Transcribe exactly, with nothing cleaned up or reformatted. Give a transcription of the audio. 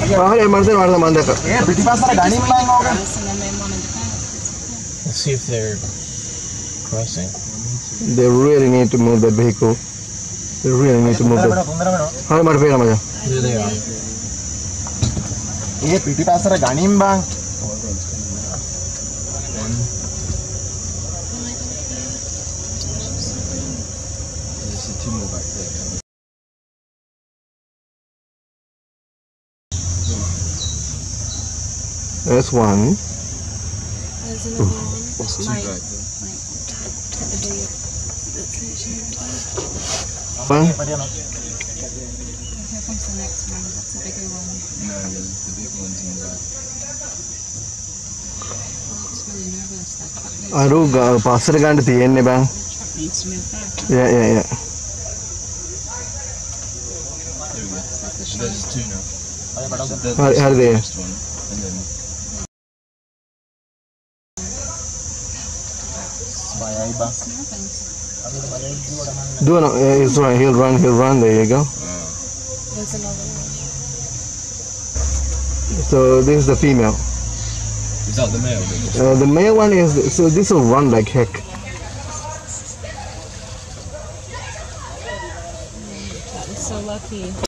Let's see if they're crossing. They really need to move the vehicle. They really need to move the. How much fare am I? Here they are. ये पीटी पास रा गानीम बांग There's two more back there. There's one. There's another one. There's two Mine. back there. One. Here comes the next one. That's a bigger one. No, the, the big one's in the back. It's really nervous. That truck needs, Aru passer gand tiyenne bang. the truck needs to move back. Huh? Yeah, yeah, yeah. There we go. It's like the show. There's two now. So that- How- that's how are the they? first one, and then bye बा It's nervous. Do no, uh, he's right. He'll run. He'll run. There you go. uh, There's another one. So this is the female. is that the male? That just- Uh, the male one is. So this will run like heck. That was so lucky.